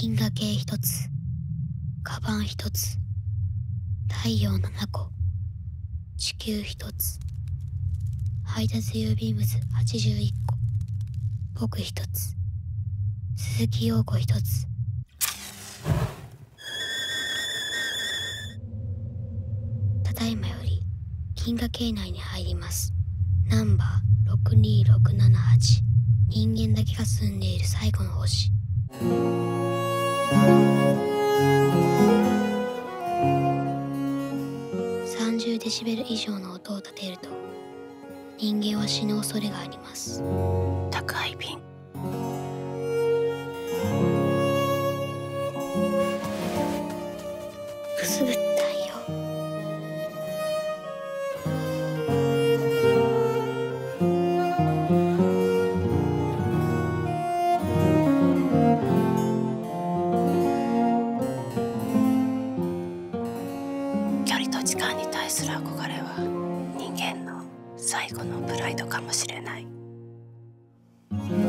銀河系1つ、カバン1つ、太陽7個、地球1つ、配達郵便物81個、僕1つ、鈴木陽子1つ。ただいまより銀河系内に入ります。ナンバー62678、人間だけが住んでいる最後の星。30デシベル以上の音を立てると人間は死ぬ恐れがあります。 宅配便。 くすぶったんよ。 距離と時間に対する憧れは人間の最後のプライドかもしれない。